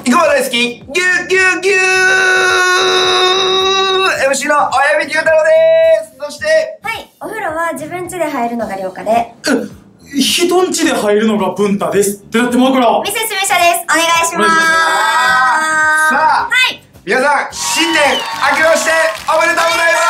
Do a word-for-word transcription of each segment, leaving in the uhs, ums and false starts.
生駒大好き、ぎゅうぎゅうぎゅう エムシー の親指牛太郎です。そして、 はい、お風呂は自分家で入るのが涼香で、 人ん家で入るのが文太ですってなってもうからミセスミシャです。お願いします。 さあ、はい、皆さん新年明けましておめでとうござい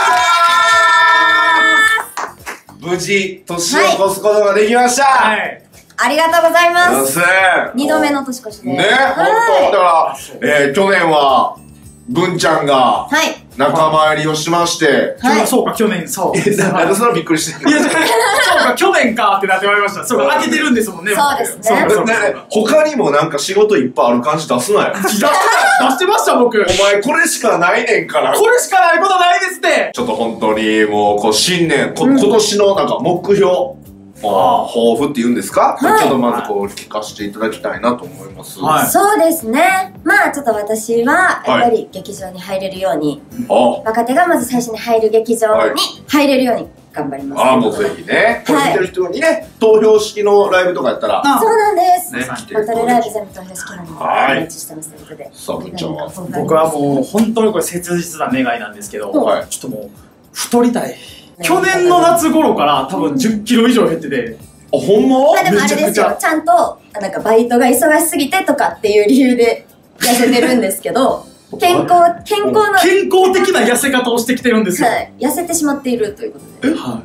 ます。無事年を越すことができました。はい、 ありがとうございます。二度目の年越しで。 ね、本当だから、えー、去年は文ちゃんが仲間入りをしまして、 はい、そうか去年そう。 なんでそんなびっくりしてる？いやそうか去年かってなってまいりました。そうか開けてるんですもんね。 そうですね。 他にもなんか仕事いっぱいある感じ出すなよ。 出して出してました僕。 お前これしかないねんから。 これしかないことないですって。 ちょっと本当にもうこう新年こ今年のなんか目標。ああ、抱負って言うんですか？はい、ちょっとまずこう聞かせていただきたいなと思います。 はい、そうですね。まあちょっと私はやっぱり劇場に入れるように、はい、若手がまず最初に入る劇場に入れるように頑張ります。 ああ、もうぜひね。これ見てる人にね、投票式のライブとかやったら。 そうなんです。バトルライブ全部投票式なんでお待ちしてますということで。 さあ、部長は。 僕はもう本当にこれ切実な願いなんですけど、ちょっともう太りたい。去年の夏頃から多分じゅっキロ以上減ってて。 あ、ほんま？ でもあれですよ、ちゃんとなんかバイトが忙しすぎてとかっていう理由で痩せてるんですけど、健康健康な健康的な痩せ方をしてきてるんですよ。 はい、痩せてしまっているということで。 え、はい。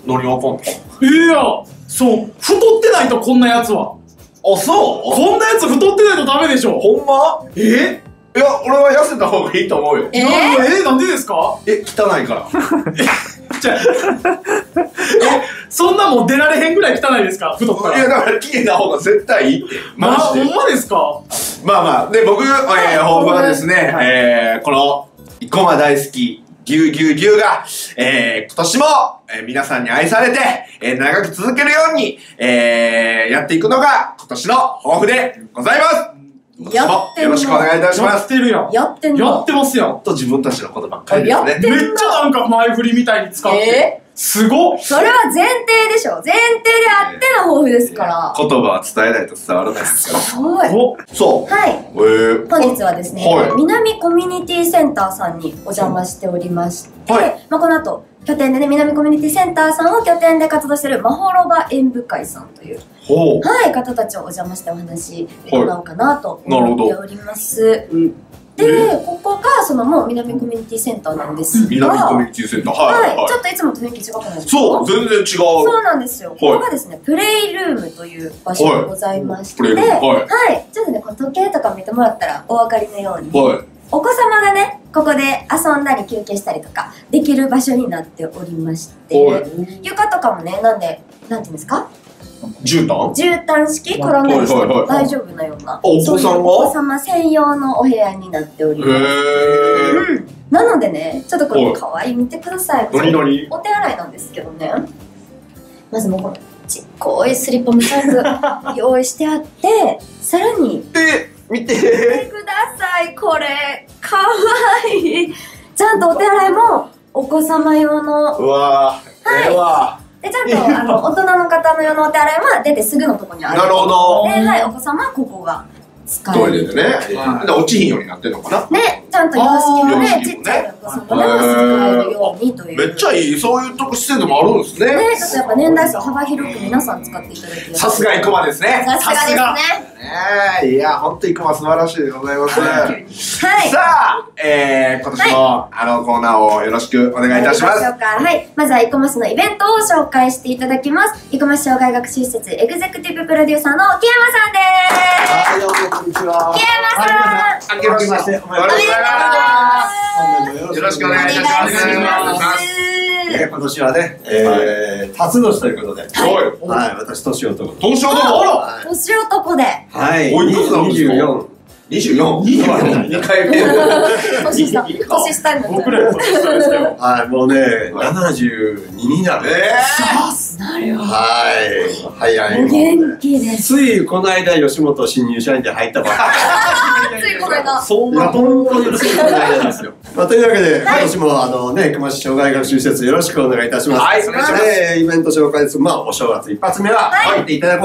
何わかんの？ いや、そう太ってないとこんなやつは。あ、そう？こんなやつ太ってないとダメでしょ。ほんま？え？ いや、俺は痩せた方がいいと思うよ。 えー、 えー、なんでですか？ え、汚いから。 じゃあ、え、そんなもん出られへんぐらい汚いですか？太ったら。 いや、だから綺麗な方が絶対いいって。 マジで。ほんまですか？ まあまあ、で、僕、えー、抱負はですね、えー、この、生駒大好き、ぎゅうぎゅうぎゅうが、えー、今年も、えー、皆さんに愛されて、えー、長く続けるように、えー、やっていくのが、今年の抱負でございます。 やってよろしくお願いいたします。 やってるやん。 やってんの？ やってますやん。 と自分たちのことばっかりですね。 めっちゃなんか前振りみたいに使って。えー、すごっ。 それは前提でしょ。前提であっての抱負ですから。 言葉は伝えないと伝わらないですから。 すごい。 そう。 はい。 えー、 本日はですね、はい、南コミュニティセンターさんにお邪魔しておりまして、はい、まあこの後、拠点でね、南コミュニティセンターさんを拠点で活動しているまほろば演舞会さんという、はい、方たちをお邪魔してお話伺おうかなと思っております。で、ここがそのもう南コミュニティセンターなんですが、 南コミュニティセンター、 はい、はい、ちょっといつもと雰囲気違くないですか？ そう、全然違う。 そうなんですよ。ここがですね、プレイルームという場所がございまして、はい、はい、ちょっとね、この時計とか見てもらったらお分かりのように、はい、お子様がね、ここで遊んだり休憩したりとかできる場所になっておりまして、床とかもね、なんで、なんていうんですか？ 絨毯？ 絨毯式転んだりしても大丈夫なような、 お子さんは？ お子様専用のお部屋になっております。うん。なのでね、ちょっとこれかわいい見てください。 何何？ お手洗いなんですけどね。まずもうこのちっこいスリッパもちゃんと用意してあって、さらに。 え、見て。 見てください、これ。かわいい。ちゃんとお手洗いもお子様用の。 うわぁ。はい。ええわ。 で、ちゃんと、あの、大人の方の用のお手洗いは出てすぐのところにある。 なるほど。 で、はい、お子様はここが使える。 トイレでね。で、落ちひんようになってるのかな？ ね、ちゃんと洋式もね、ちっちゃいお子様でも使えるようにという。 めっちゃいい、そういうとこ施設もあるんですね。 ね、ちょっとやっぱ年代層幅広く皆さん使っていただいて。 さすが生駒ですね。 さすがですね。 ねえ、いや、ほんと生駒素晴らしいでございます。はい。さあ、えー、今年もあのコーナーをよろしくお願いいたします。 はい、まずは生駒市のイベントを紹介していただきます。生駒市障害学習施設エグゼクティブプロデューサーの木山さんです。 はい、どうもこんにちは。 木山さん。 明けましておめでとうございます。よろしくお願いいたします。 今年はね、えー、辰年ということで、はい、私年男。 年男。あら。年男で。 はい。 にじゅうよん。にじゅうよん。にかいめ。 年下。年下になっちゃう。 僕らより年下ですよ。 はい、もうね、ななじゅうにになる。 えー。なるほど。 はい。早い。 お元気です。 ついこの間吉本新入社員で入ったばっかり。ついこの間。 そんな本当についこの間ですよ。まあというわけで今年もあのね、生駒市障害学習施設よろしくお願いいたします。 はい、お願いします。 イベント紹介です。まあお正月一発目は入っていただこうと。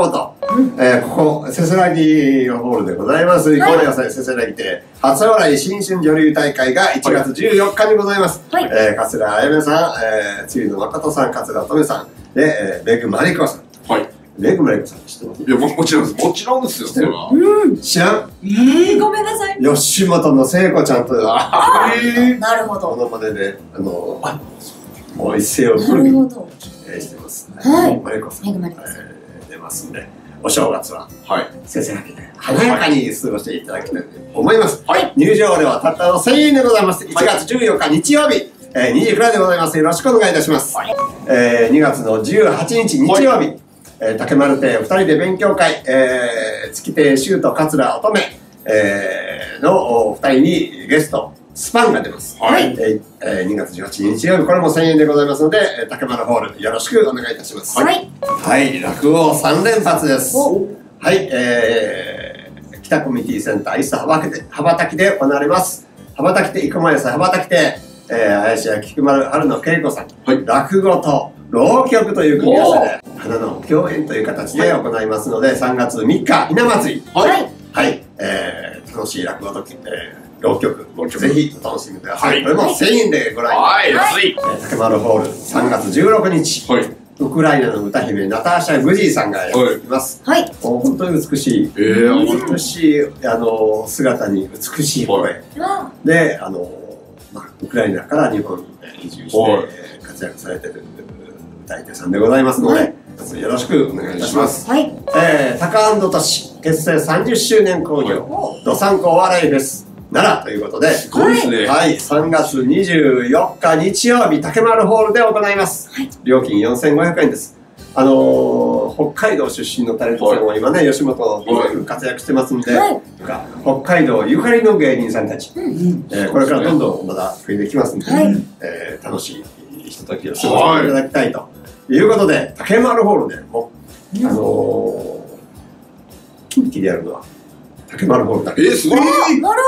えー、ここ、せせらぎのホールでございます。高野菜せせらぎ亭、初笑い新春女流大会がいちがつじゅうよっかにございます。はい、えー、桂あやめさん、えー、つゆの誠さん、桂乙女さん、で、えー、めぐまりこさん。はい。めぐまりこさん知ってます？ いや、ももちろんです。もちろんですよ、それは。 うん。 知らん？ えー、ごめんなさい。 吉本の聖子ちゃんと、 あー、なるほど。 このまねで、あの、もう一世を風靡してます。はい。まりこさん。めぐまりこさん。出ますんで。お正月は、はい、先生だけで華やかに過ごしていただきたいと思います。はい、入場料はたったのせんえんでございます。いちがつじゅうよっか日曜日、えー、にじからでございます。よろしくお願いいたします。はい、えー、にがつのじゅうはちにち日曜日、はい、えー、竹丸亭ふたりで勉強会、えー、月亭シュート桂乙女、えー、のふたりにゲスト、スパンが出ます。はい。えー、にがつじゅうはちにち日曜日、これもせんえんでございますので、竹丸ホール、よろしくお願いいたします。はい。はい、落語さんれん発です。はい、えー、北コミュニティセンター、いっさ羽ばたきで行われます。羽ばたき亭、生駒屋さん羽ばたき亭、えー、林家菊丸春野恵子さん、はい、落語と浪曲という組み合わせで、花の共演という形で行いますので、さんがつみっか、ひな祭り。はい。はい、えー、楽しい落語と、えー浪曲、ぜひお楽しみください。はい、これもせんえんでご覧いただきます。はい、竹丸ホールさんがつじゅうろくにち、はい、ウクライナの歌姫ナターシャ・グジーさんがやってきます。はい、本当に美しい、えー、美しいあの姿に美しい声、はい、で、あの、まあ、ウクライナから日本に移住して、はい、活躍されている歌い手さんでございますので、はい、よろしくお願いいたします。はい、えー、タカアンドトシ結成さんじゅっしゅうねん興行、どさんこお笑いフェス奈良ということで、すごいですね。はい、さんがつにじゅうよっか日曜日、竹丸ホールで行います。はい、料金よんせんごひゃくえんです。あのー、北海道出身のタレントさんも今ね、吉本で活躍してますんで、はい、北海道ゆかりの芸人さんたち、うん、えー、これからどんどんまだ増えてきますんで、はい、えー、楽しいひとときを過ごしていただきたいということで、竹丸ホールでも、あのー、近畿でやるのは、竹丸ホールだけ。えー、すごい。なるほど。はい、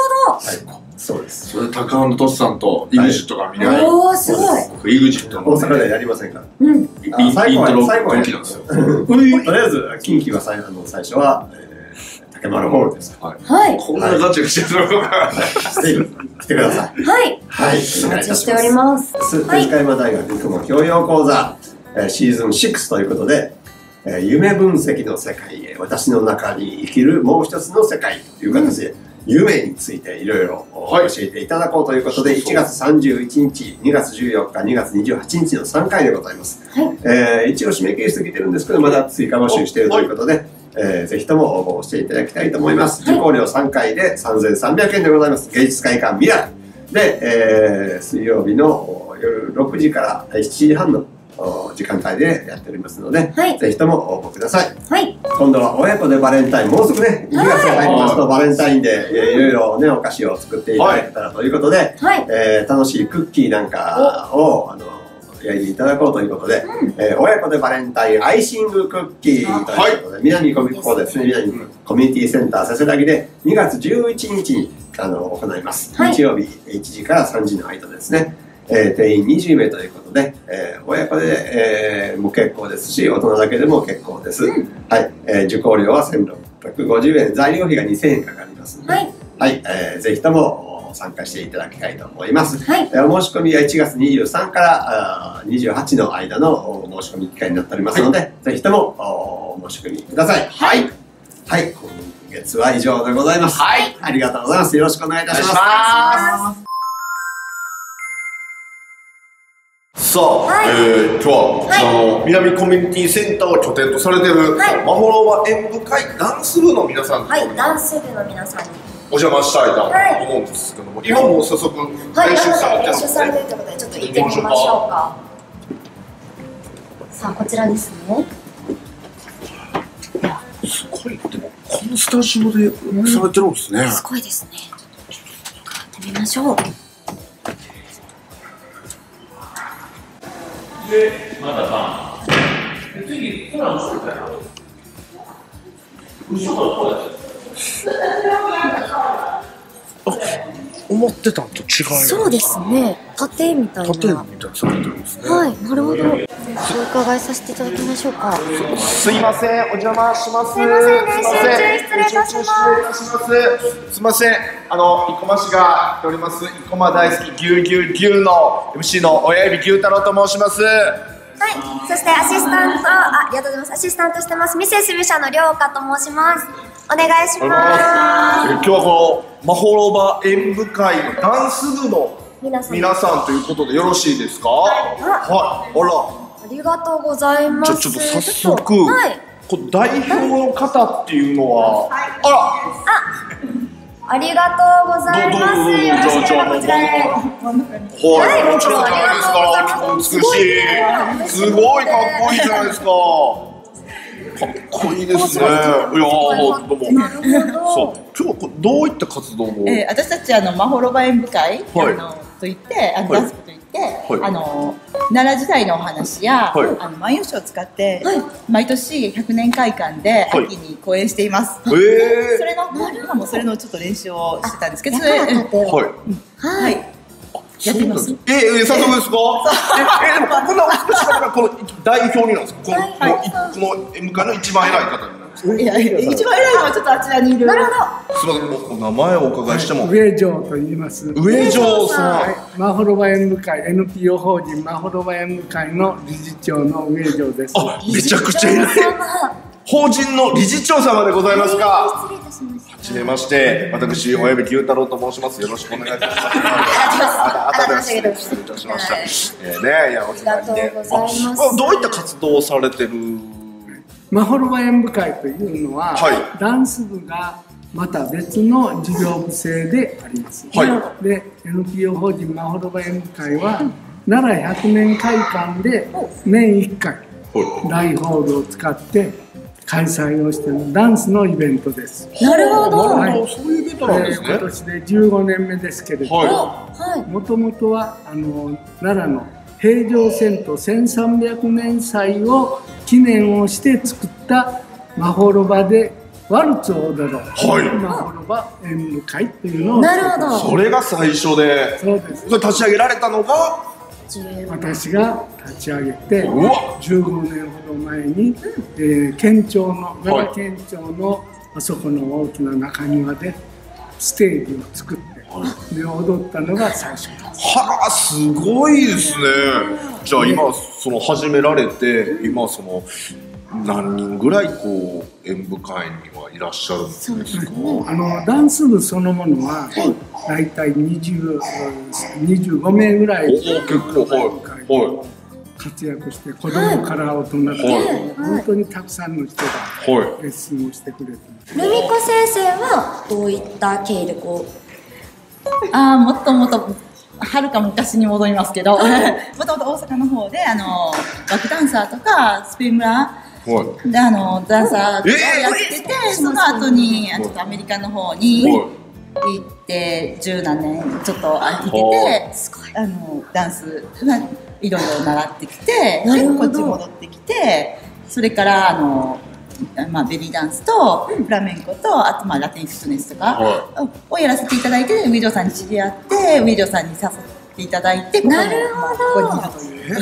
そうです。 それ高野トシさんとイグジットが見れない。 おお、すごい。 イグジット大阪でやりませんから。 うん。最後は最後は近畿なんですよ。 とりあえず近畿は最後の最初は竹丸ホールです。はい。 こんなガチャガチャするのか。 来てください。 はい。 はい。 お待ちしております。 天海山大学雲教養講座シーズンろくということで。夢分析の世界へ、私の中に生きるもう一つの世界という形で、うん、夢についていろいろ教えていただこうということで、はい、いちがつさんじゅういちにち、にがつじゅうよっか、にがつにじゅうはちにちのさんかいでございます。はい、えー、一応締め切り過ぎてるんですけど、まだ追加募集しているということで、はい、えー、ぜひとも応募していただきたいと思います。はい、受講料さんかいでさんぜんさんびゃくえんでございます。芸術会館未来で、えー、水曜日の夜ろくじからしちじはんの時間帯でやっておりますので、はい、ぜひとも応募ください。はい、今度は親子でバレンタイン、もうすぐね、にがつに入りますとバレンタインで、えー、いろいろね、お菓子を作っていただけたらということで、はい、えー、楽しいクッキーなんかを、あの、焼いていただこうということで、うん、えー、親子でバレンタインアイシングクッキーということで、南コミここですね、南コミュニティセンターせせらぎでにがつじゅういちにちにあの行います。はい、日曜日いちじからさんじの間ですね。えー、定員にじゅうめいということで、えー、親子で、えー、も結構ですし、大人だけでも結構です。うん、はい、えー、受講料はせんろっぴゃくごじゅうえん、材料費がにせんえんかかりますので、はい、はい、えー、ぜひとも参加していただきたいと思います。はい、えー、お申し込みはいちがつにじゅうさんからにじゅうはちの間のお申し込み機会になっておりますので、はい、ぜひともお申し込みください。はい。はい、今月は以上でございます。はい。ありがとうございます。よろしくお願いいたします。 さあ、はい、えー、今日はこちらの南コミュニティセンターを拠点とされている、はい、まほろば演舞会ダンス部の皆さん、 はい、ダンス部の皆さんにお邪魔したいと思うんですけども、はい、今もう早速練習されてる、 練習されてるということでちょっと行ってみましょうか。さあ、こちらですね。 すごい、でもこのスタジオでされてるんですね、うん、 すごいですね。行ってみましょう。 で、またバン。で、次、この後ろから。後ろからこうです。 あ、思ってたんと違う。 そうですね。縦みたいな。 縦みたいなされてるんですね。 はい、なるほど。 お伺いさせていただきましょうか。 すいません、お邪魔します。 すいません、練習中失礼いたします。 すいません、あの生駒市が来ております生駒大好きぎゅうぎゅうぎゅうの エムシー の親指牛太郎と申します。 はい、そしてアシスタント、あ、ありがとうございます。アシスタントしてます、ミセス美社の涼香と申します。お願いします。 今日はこのまほろば演舞会のダンス部の皆さんということでよろしいですか？はい、はい、あら、 ありがとうございます。 ちょ、ちょっと早速、はい、これ代表の方っていうのは、はい、あら、 あ、ありがとうございます。よろしければこちらへ。 はい、もちろんじゃないですか。美しい、すごいかっこいいじゃないですか。かっこいいですね。いやー、どうも。そう、今日はどういった活動を？ えー、私たちあのまほろば演舞会、はい、あのといってあの、はい、ダンス部といって、はい、あの奈良時代のお話や、はい、あの万葉集を使って、はい、毎年ひゃくねんかいかんで秋に公演しています。はい、えー、それの今もそれのちょっと練習をしてたんですけど、それはい、はい。やってます。 ええ、早速ですか？ええ、でもこんな美しい方がこの代表になんですか？このこの演舞会の一番偉い方になるんですか？ いや、一番偉いのはちょっとあちらにいる。なるほど。すみません、お名前をお伺いしても。 上条と言います。 上条さん。まほろば演舞会 エヌピーオー 法人まほろば演舞会の理事長の上条です。 あ、めちゃくちゃ偉い。法人の理事長様でございますか？失礼いたしました。はじめまして、私親指牛太郎と申します。よろしくお願いいたします。あたで失礼いたしました。えーね、いや、おつなぎで。どういった活動をされてる？ まほろば演舞会というのは、はい、ダンス部がまた別の事業部制であります。はい、で、エヌピーオー 法人まほろば演舞会は、奈良ひゃくねん会館で年いっかい、大ホールを使って開催をしているダンスのイベントです。 なるほど。 はい、そういうイベントなんですね。今年でじゅうごねんめですけれども、もともとはあの奈良の平城遷都せんさんびゃくねん祭を記念をして作ったまほろばでワルツを踊ろう、はい、まほろば演舞会というのを、 なるほど、 それが最初で、そうです。それ立ち上げられたのが私が立ち上げてじゅうごねんほど前に、えー、県庁の奈良県庁のあそこの大きな中庭でステージを作って、はい、で踊ったのが最初です。 はあ、すごいですね。じゃあ今その始められて今その何人ぐらいこう演舞会にはいらっしゃるんですか？ あのダンス部そのものはだいたいにじゅう、にじゅうごめいぐらい結構はい活躍して、子供から大人まで、はい、本当にたくさんの人がレッスンをしてくれてます。 ルミ子先生はどういった経歴を？ ああ、もっともっとはるか昔に戻りますけど、もともと大阪の方であのバックダンサーとかスペイン村であのダンサーをやってて、えー、その後にちょっとアメリカの方に行って十何年ちょっと行ってて、あのダンスいろいろ習ってきて、こっち戻ってきて、それからあの、まあ、ベリーダンスとフラメンコとあとまあラテンフィットネスとかをやらせていただいて、上条さんに知り合って上条さんに誘っていただいて、ここにいるという。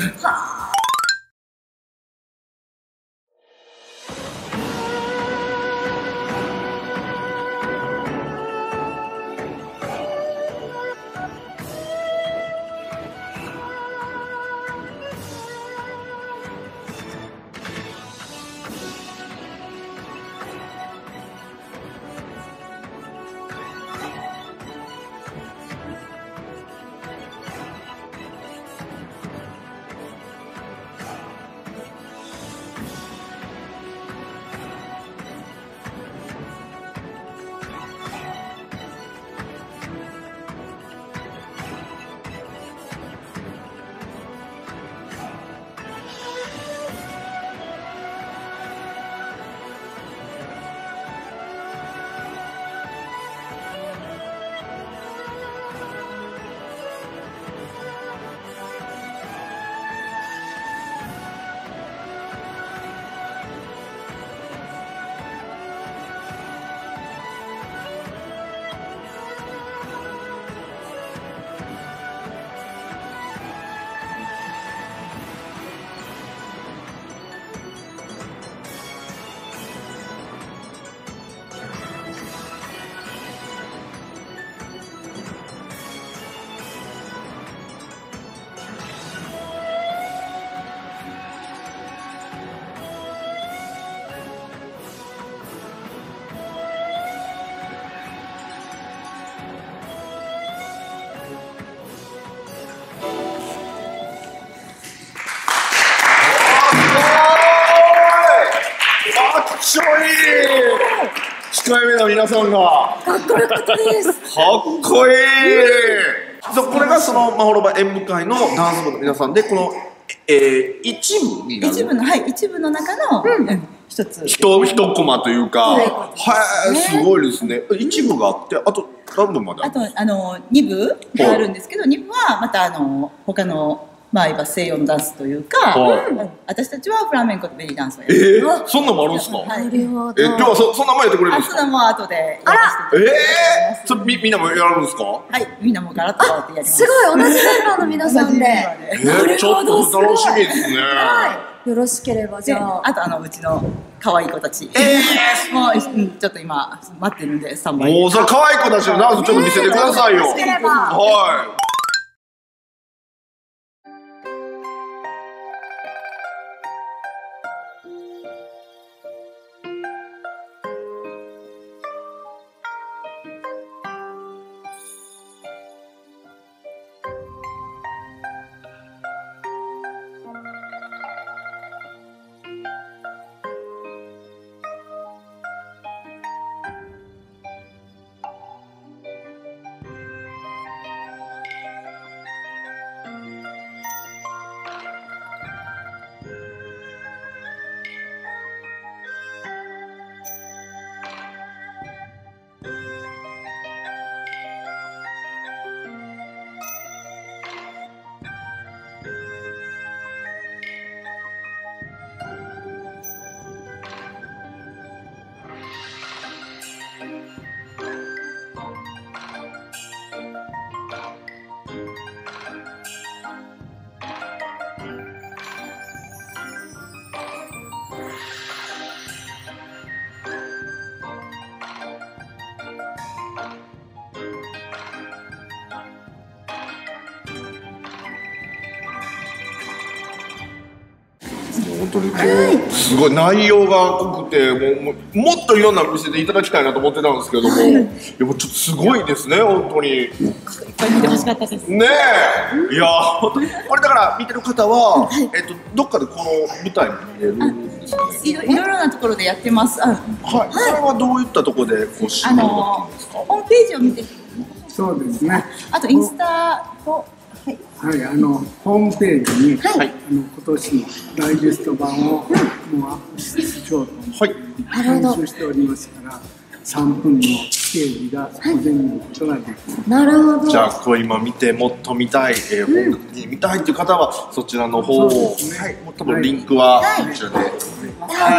かいめな皆さんが。 かっこよかったです。 かっこいい。そう、これがそのまほろば演舞会のダンス部の皆さんで、この、えー、一部になる。 一部の、はい、一部の中の、うん、一つ。 一、一コマというか。はい、すごいですね。一部があって、あと、何部まである？ あと、あの、二部があるんですけど、二部はまた、あの、他の、まあ、いわば西洋のダンスというか、私たちはフラメンコとベリーダンスをやる。 えー、そんなのもあるんですか？ なるほど。 え、今日はそ、そんなもんやってくれるんですか？ そんなもん後で。 あらええー、それみ、みんなもやるんですか？ はい、みんなもガラッとやってやります。 すごい、同じメンバーの皆さんで。 えー、ちょっと楽しみですね。 はい。よろしければ、じゃあ。 あと、あの、うちの可愛い子たち。えー、もう、うん、ちょっと今、待ってるんで、スタンバイ。 もう、それ可愛い子たちのダンスちょっと見せてくださいよ。はい。本当にこうすごい内容が濃くてもうもっといろんな見せていただきたいなと思ってたんですけども、はい、でもちょっとすごいですね本当に。いっぱい見てほしかったです。 ねえ、いやこれだから見てる方は、はい、えっとどっかでこの舞台も見れるんですね。 いろいろなところでやってます。あ、 はい。それはどういったところでこう知ることですか？ ホームページを見て。 そうですね。 あとインスタと。はい、 はい、あのホームページに、はい、あの今年のダイジェスト版を、もうアップしようと思って、編集しておりますから、さんぷんの経緯が当然見ることができます。 なるほど。 じゃあこう今見てもっと見たい、えー、本格的に見たいという方はそちらの方を、ね、はい、多分リンクはこちらで、はい、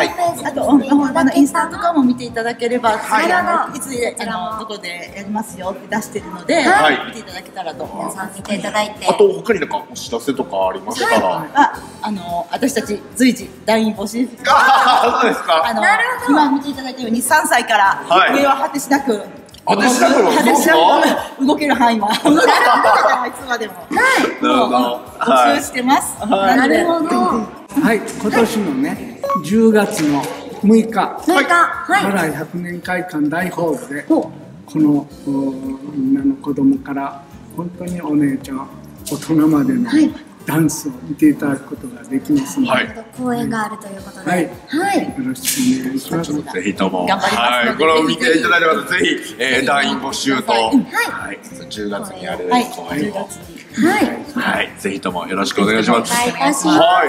はい、あとあのインスタとかも見ていただければ、はい、あのいつあのどこでやりますよって出してるので、はい、見ていただけたらと。 皆さん見ていただいて。 あと他になんかお知らせとかありましたら、はい、 ああの私たち随時団員募集。 あ、そうですか。 あの今見ていただいたようにさんさいから上は果てしなく。 果てしなく果てしなく動ける範囲は動ける範囲いつまでも募集してます。 なるほど。 はい、今年のねじゅうがつのむいか、 むいか、はい、 原ひゃくねん会館大ホールでこのみんなの子供から本当にお姉ちゃん大人までのダンスを見ていただくことができますので、はい、 公演があるということで、 はい、はい、よろしくお願いします。 ぜひとも頑張ります。はい、これを見ていただいた方ぜひ、えー、団員募集と、はい、はい、じゅうがつにある公演を、はい、はい、ぜひともよろしくお願いします。 お願いいたします。はい、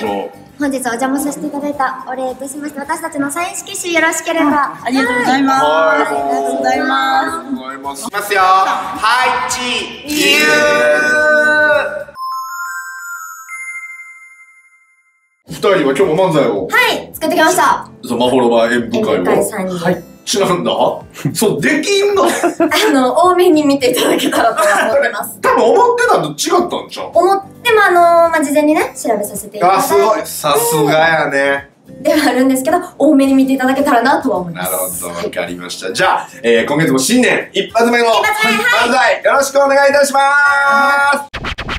はい。本日お邪魔させていただいたお礼としまして、私たちのサイン色紙よろしければ。 ありがとうございます。 はい、 ありがとうございます。 ありがとうございます。いきますよ。はい、チー。二人は今日も漫才を。 はい、作ってきました。 そう、まほろば演舞会を。 演舞会さんに。 はい。ちなんだそう、できんのあの、多めに見ていただけたらと思ってます。 多分思ってたのと違ったんちゃう？ 思っても、あのー、まあ、事前にね、調べさせていただいて。 あ、すごい。さすがやね。 ではあるんですけど、多めに見ていただけたらなとは思います。 なるほど、わかりました。じゃあ、えー、今月も新年一発目の漫才、よろしくお願いいたします。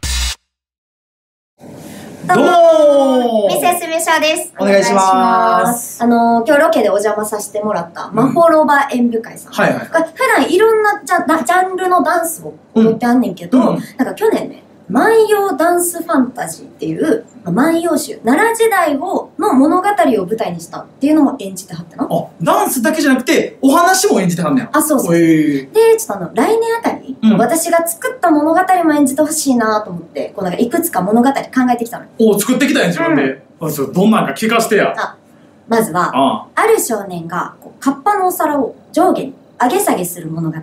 どうもミセスミシャです。 お願いします。 あの、今日ロケでお邪魔させてもらった、まほろば演舞会さん。はいはい。普段いろんなジャジャンルのダンスを踊ってあんねんけど、なんか去年ね、 万葉ダンスファンタジーっていう、万葉集、奈良時代をの物語を舞台にしたっていうのも演じてはったの。 あ、ダンスだけじゃなくて、お話も演じてはんねや。 あ、そうそう。で、ちょっとあの、来年あたり、うん、私が作った物語も演じてほしいなと思って、こうなんかいくつか物語考えてきたの。 お、作ってきたんや、自分で。うん、そう、どんなんか聞かせてや。 あ、まずは、あ, ある少年が、こう、カッパのお皿を上下に上げ下げする物語。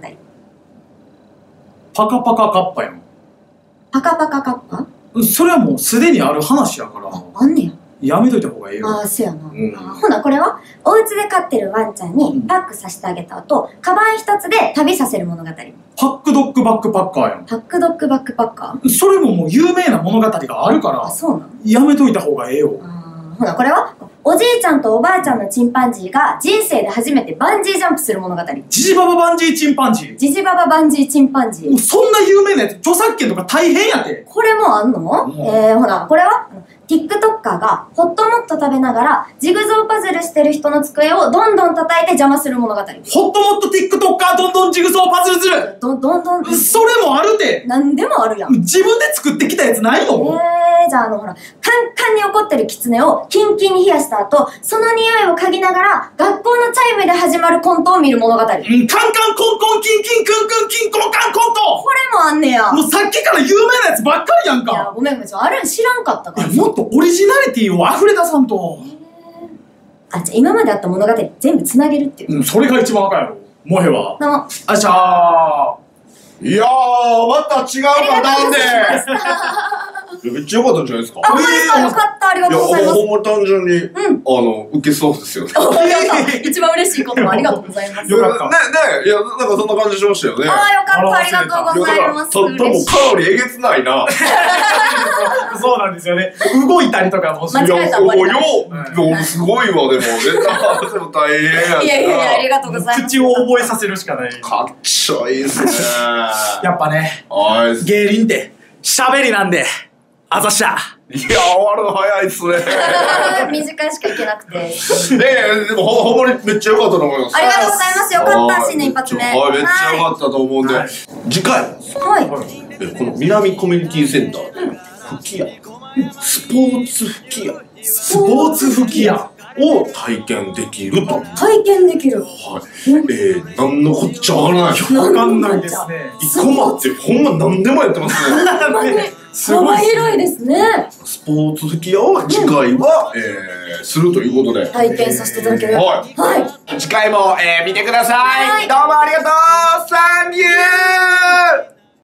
パカパカカッパやん。 パカパカカッパ？ それはもうすでにある話やから。 あ、あんねや。 やめといた方がいいよ。 ああ、そうやな。うん、ほな、これは、お家で飼ってるワンちゃんにパックさせてあげた後、カバン一つで旅させる物語。 パックドッグバックパッカーやん。 パックドッグバックパッカー？ それももう有名な物語があるから。 あ、そうなの？ やめといた方がええよ。 ほな、これは、おじいちゃんとおばあちゃんのチンパンジーが人生で初めてバンジージャンプする物語。 ジジバババンジーチンパンジー。 ジジバババンジーチンパンジー。 そんな有名なやつ、著作権とか大変やて。 これもあんの？うん、えー、ほな、これは、TikToker がホットモット食べながらジグゾーパズルしてる人の机をどんどん叩いて邪魔する物語。ホットモット TikToker どんどんジグゾーパズルする。 どんどんどん。 それもあるて。 なんでもあるやん。 自分で作ってきたやつないの？ えー、じゃああのほら、カンカンに怒ってるキツネをキンキンに冷やした後、その匂いを嗅ぎながら学校のチャイムで始まるコントを見る物語。うん、カンカンコンコンキンキンクンクンキンコンカンコント。 これもあんねや。 もうさっきから有名なやつばっかりやんか。 いや、ごめんごめん、あるん知らんかったから。 もっとオリジナリティを溢れ出さんと。 あ、じゃあ今まであった物語全部つなげるっていう。 うん、それが一番赤やろ。もへは。 どうも。 あしゃー。いやー、また違うパターンで。めっちゃ良かったんじゃないですか。 あ、ほんまですか。よかった。ありがとうございます。 いや、ほんま単純に、うん、あの、受けそうですよね。 一番嬉しいこともありがとうございます。 よかった。 ね、ね、いや、なんかそんな感じしましたよね。 ああ、よかった。ありがとうございます。 たったもうカロリーえげつないな。 そうなんですよね。動いたりとかも間違えた。もうよう、すごいわ、でも。ネタ合わせも大変や。 いやいやいや、ありがとうございます。 口を覚えさせるしかない。 かっちょいいっすね。 やっぱね、芸人って喋りなんで。あざっしゃ。 いや、終わるの早いっすね。 短いしかいけなくて。ねえ、でもほんまにめっちゃ良かったと思います。 ありがとうございます。よかった、新年一発目。 はい、めっちゃ良かったと思うんで。次回。 はい。 この南コミュニティセンターで、吹き矢。スポーツ吹き矢。 スポーツ吹き矢を体験できると。 体験できる。はい。 えー、なんのこっちゃわからない。 わかんないですね。 生駒ってほんま何でもやってますね。 幅広いですね。 スポーツ吹き矢を次回は、えー、するということで。 体験させていただける。 はい。 はい。 次回も、えー、見てください。どうもありがとう。